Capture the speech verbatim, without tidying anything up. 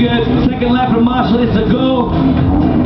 good. Second lap from Marshall is a go.